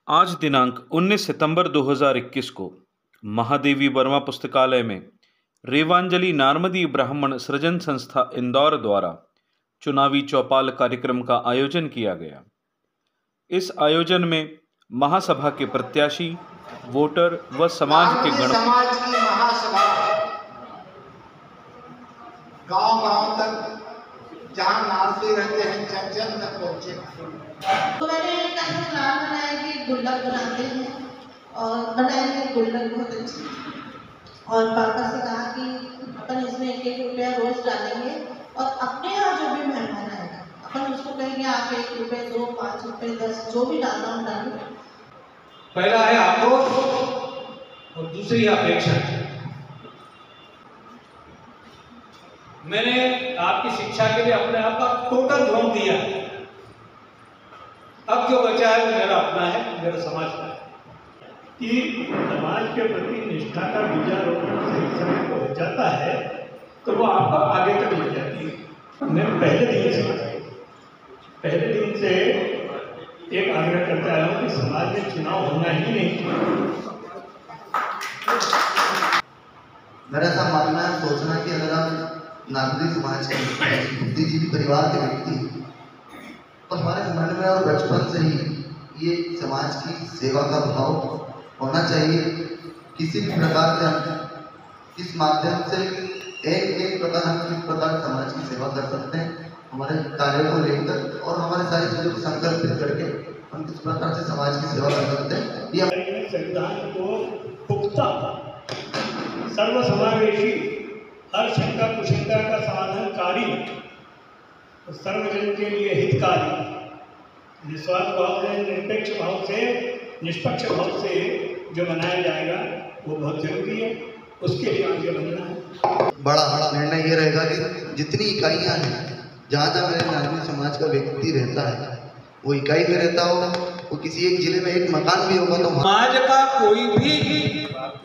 आज दिनांक 19 सितंबर 2021 को महादेवी वर्मा पुस्तकालय में रेवांजलि नारमदीय ब्राह्मण सृजन संस्था इंदौर द्वारा चुनावी चौपाल कार्यक्रम का आयोजन किया गया। इस आयोजन में महासभा के प्रत्याशी, वोटर व समाज की महासभा गांव-गांव तक जहां नारदी रहते हैं जन तक पहुंचे। तो मैंने एक ऐसा प्लान बनाया कि गुल्लक बनाते हैं और बनाएंगे गुल्लक बहुत अच्छी, और पापा से कहा कि अपन इसमें 1-1 रुपया रोज डालेंगे और अपने यहाँ जो भी मेहमान आएगा अपन उसको कहेंगे आप 1 रुपये दो, 5 रुपये, 10 जो भी डालना हो डालो। पहला है आक्रोश और दूसरी अपेक्षा। मैंने आपकी शिक्षा के लिए अपने आप का टोटल झोंक दिया। अब जो बचा है वो मेरा अपना है, मेरा समाज का है। कि समाज के प्रति निष्ठा का बीजारोपण सही समय पर हो जाता है तो वो आपको आगे तक ले जाती है। मैं पहले दिन से एक आग्रह करता आया हूँ कि समाज में चुनाव होना ही नहीं चाहिए। मेरा ऐसा मानना है, सोचना कि अगर हम नागरिक समाज के बुद्धिजीवी परिवार के व्यक्ति तो हमारे मन में और बचपन से ही ये समाज की सेवा का भाव होना चाहिए। किसी भी प्रकार से हम इस माध्यम से एक प्रकार हम किस प्रकार समाज की सेवा कर सकते हैं, हमारे कार्यों को लेकर और हमारे सारी चीज़ों को संकल्पित करके हम किस प्रकार से समाज की सेवा कर सकते हैं। ये संविधान को पुख्ता, सर्वसमावेशी, हर शंका कुशंका का समाधानकारी, सर्वजन के लिए हितकारी, निस्वार्थ भाव से, निरपेक्ष भाव से, निष्पक्ष भाव से जो बनाया जाएगा वो बहुत जरूरी है। उसके लिए आगे बढ़ना है। बड़ा निर्णय ये रहेगा कि जितनी इकाइयाँ हैं, जहाँ जहाँ मेरे नागरिक समाज का व्यक्ति रहता है वो इकाई में रहता हो, वो किसी एक जिले में एक मकान भी होगा तो समाज का कोई भी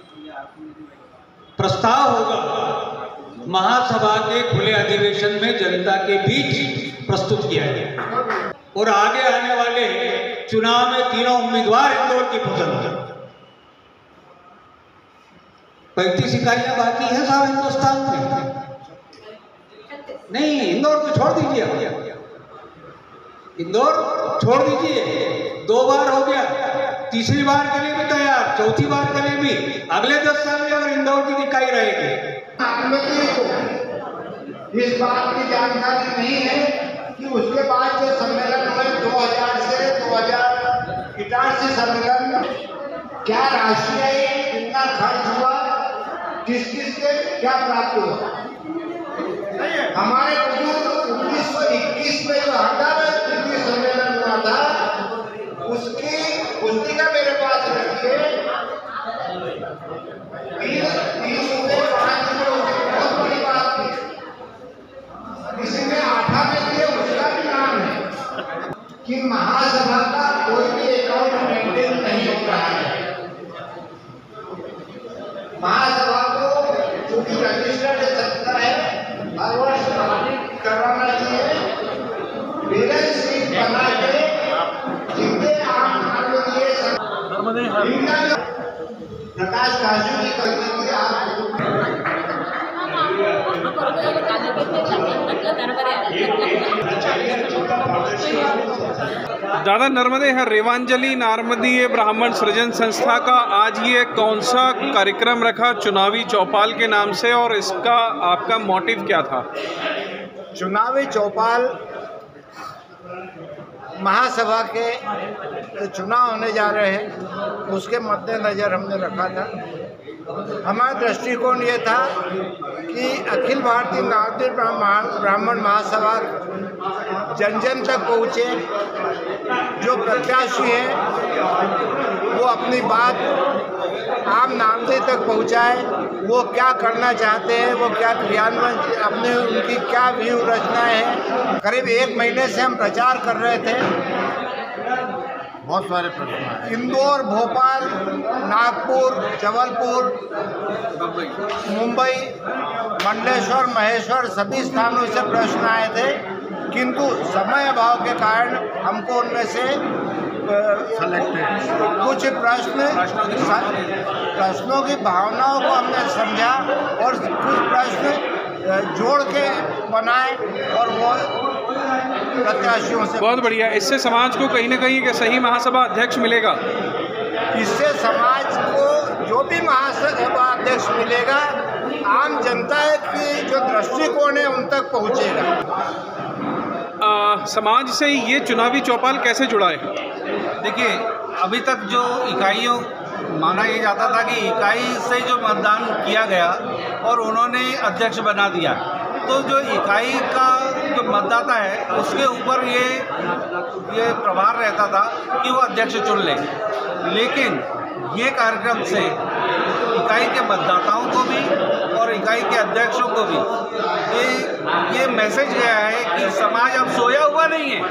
प्रस्ताव होगा महासभा के खुले अधिवेशन में जनता के बीच प्रस्तुत किया गया और आगे आने वाले चुनाव में तीनों उम्मीदवार इंदौर की पसंद है। 35 इकाइयां बाकी है साहब हिंदुस्तान में। नहीं, इंदौर को छोड़ दीजिए, इंदौर छोड़ दीजिए। 2 बार हो गया, तीसरी बार के लिए भी तैयार, चौथी बार के लिए भी। अगले 10 साल में अगर इंदौर की इकाई रहेगी। इस बात की जानकारी नहीं है कि उसके बाद जो सम्मेलन हुए 2000 से 2081 सम्मेलन, क्या राशि है, कितना खर्च हुआ, किस के क्या प्राप्त हुआ। हमारे बुजुर्ग 1921 में जो हड़ताल सम्मेलन हुआ था उसकी पुस्तिका मेरे पास रखी है। 30 रुपये 5 रुपये बहुत बड़ी बात थी। किसी ने आठा में दिए, उसका भी नाम है कि महासभा का कोई भी अकाउंट मेंटेन नहीं हो रहा है। महासभा को चूंकि रजिस्टर्ड संस्था है, हर वर्ष ऑडिट करवाना चाहिए। बैलेंस शीट बना के जितने आप प्रकाश काजू की करती दादा नर्मदे है रेवांजलि नारमदीय ब्राह्मण सृजन संस्था का आज ये कौन सा कार्यक्रम रखा चुनावी चौपाल के नाम से, और इसका आपका मोटिव क्या था? चुनावी चौपाल महासभा के चुनाव होने जा रहे हैं, उसके मद्देनज़र हमने रखा था। हमारा दृष्टिकोण ये था कि अखिल भारतीय नारदी ब्राह्मण महासभा जन जन तक पहुँचे। जो प्रत्याशी हैं वो अपनी बात आम नामदे तक पहुँचाए, वो क्या करना चाहते हैं, वो क्या क्रियान्वयन, अपने उनकी क्या व्यू रचनाएँ हैं। करीब 1 महीने से हम प्रचार कर रहे थे। बहुत सारे प्रश्न, इंदौर, भोपाल, नागपुर, जबलपुर, मुंबई, मंडलेश्वर, महेश्वर सभी स्थानों से प्रश्न आए थे, किंतु समय अभाव के कारण हमको उनमें से कुछ प्रश्नों की भावनाओं को हमने समझा और कुछ प्रश्न जोड़ के बनाए और वो प्रत्याशियों से। बहुत बढ़िया। इससे समाज को कहीं ना कहीं एक सही महासभा अध्यक्ष मिलेगा। इससे समाज को जो भी महासभा अध्यक्ष मिलेगा, आम जनता की जो दृष्टिकोण है उन तक पहुंचेगा। समाज से ये चुनावी चौपाल कैसे जुड़ा है? देखिए, अभी तक जो इकाइयों माना ये जाता था कि इकाई से जो मतदान किया गया और उन्होंने अध्यक्ष बना दिया, तो जो इकाई का जो मतदाता है उसके ऊपर ये प्रभार रहता था कि वो अध्यक्ष चुन ले। लेकिन ये कार्यक्रम से इकाई के मतदाताओं को भी और इकाई के अध्यक्षों को भी ये मैसेज गया है कि समाज अब सोया हुआ नहीं है,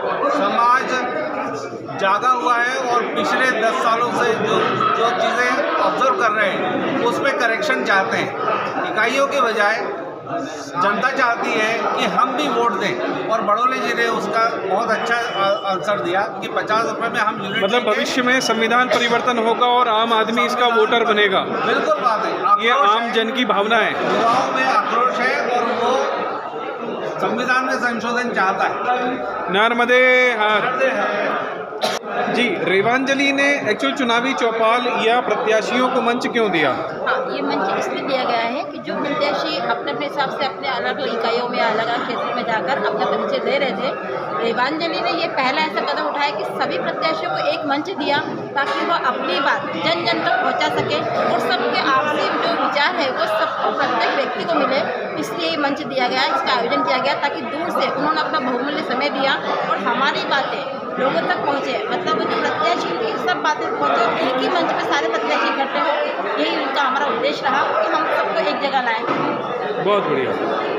समाज जागा हुआ है और पिछले 10 सालों से जो चीज़ें ऑब्जर्व कर रहे हैं उसमें करेक्शन चाहते हैं। इकाइयों के बजाय जनता चाहती है कि हम भी वोट दें, और बड़ोले जी ने उसका बहुत अच्छा आंसर दिया कि 50 रुपये में हम यूनिट, मतलब भविष्य में संविधान परिवर्तन होगा और आम आदमी इसका वोटर बनेगा। बिल्कुल बात है, ये आम जन की भावना है, युवाओं में आक्रोश है और वो संविधान में संशोधन चाहता है। नर्मदे हर। जी, रेवांजलि ने एक्चुअल चुनावी चौपाल या प्रत्याशियों को मंच क्यों दिया? हाँ, ये मंच इसलिए दिया गया है कि जो प्रत्याशी अपने अपने हिसाब से अपने अलग अलग इकाइयों में अलग अलग क्षेत्र में जाकर अपना परिचय दे रहे थे, रेवांजलि ने ये पहला ऐसा कदम उठाया कि सभी प्रत्याशियों को एक मंच दिया ताकि वो अपनी बात जन जन तक पहुँचा सके और सबके आपसी जो विचार है वो सबको प्रत्येक व्यक्ति को मिले। इसलिए ये मंच दिया गया, इसका आयोजन किया गया ताकि दूर से उन्होंने अपना बहुमूल्य समय दिया और हमारी बातें लोगों तक पहुँचे, मतलब जो प्रत्याशी की सब बातें पहुँचे, एक ही मंच पे सारे प्रत्याशी इकट्ठे हो। यही उनका हमारा उद्देश्य रहा कि हम सबको एक जगह लाएं। बहुत बढ़िया।